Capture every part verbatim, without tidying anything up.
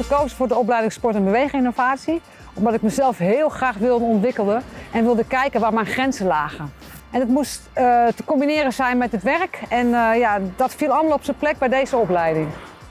gekozen voor de opleiding Sport en Beweginnovatie, omdat ik mezelf heel graag wilde ontwikkelen en wilde kijken waar mijn grenzen lagen. En het moest uh, te combineren zijn met het werk en uh, ja, dat viel allemaal op zijn plek bij deze opleiding.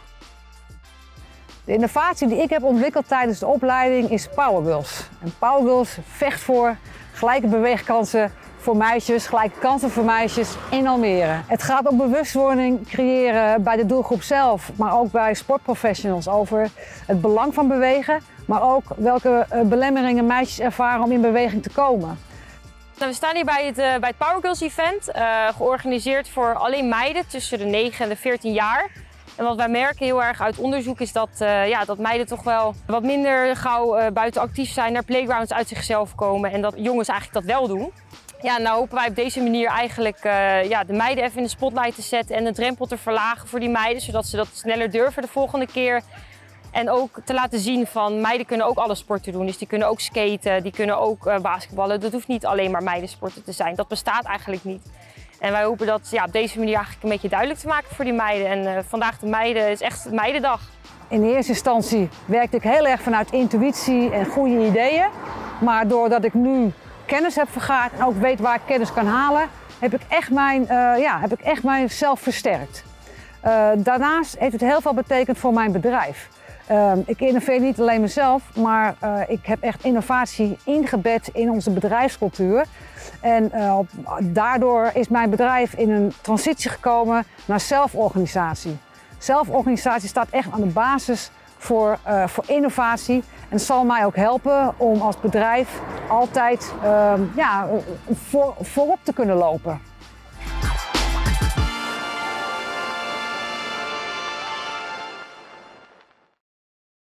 De innovatie die ik heb ontwikkeld tijdens de opleiding is Power Girls. En Power Girls vecht voor gelijke beweegkansen voor meisjes, gelijke kansen voor meisjes in Almere. Het gaat om bewustwording creëren bij de doelgroep zelf, maar ook bij sportprofessionals over het belang van bewegen, maar ook welke belemmeringen meisjes ervaren om in beweging te komen. We staan hier bij het, uh, bij het Power Girls event, uh, georganiseerd voor alleen meiden tussen de negen en de veertien jaar. En wat wij merken heel erg uit onderzoek is dat, uh, ja, dat meiden toch wel wat minder gauw uh, buiten actief zijn, naar playgrounds uit zichzelf komen en dat jongens eigenlijk dat wel doen. Ja, nou hopen wij op deze manier eigenlijk uh, ja, de meiden even in de spotlight te zetten en de drempel te verlagen voor die meiden, zodat ze dat sneller durven de volgende keer. En ook te laten zien van meiden kunnen ook alle sporten doen. Dus die kunnen ook skaten, die kunnen ook uh, basketballen. Dat hoeft niet alleen maar meidensporten te zijn. Dat bestaat eigenlijk niet. En wij hopen dat ja, op deze manier eigenlijk een beetje duidelijk te maken voor die meiden. En uh, vandaag de meiden is echt meidendag. In eerste instantie werkte ik heel erg vanuit intuïtie en goede ideeën. Maar doordat ik nu kennis heb vergaard en ook weet waar ik kennis kan halen, heb ik echt, mijn, uh, ja, heb ik echt mijzelf versterkt. Uh, daarnaast heeft het heel veel betekend voor mijn bedrijf. Uh, ik innoveer niet alleen mezelf, maar uh, ik heb echt innovatie ingebed in onze bedrijfscultuur. En uh, daardoor is mijn bedrijf in een transitie gekomen naar zelforganisatie. Zelforganisatie staat echt aan de basis voor, uh, voor innovatie en zal mij ook helpen om als bedrijf altijd uh, ja, voor, voorop te kunnen lopen.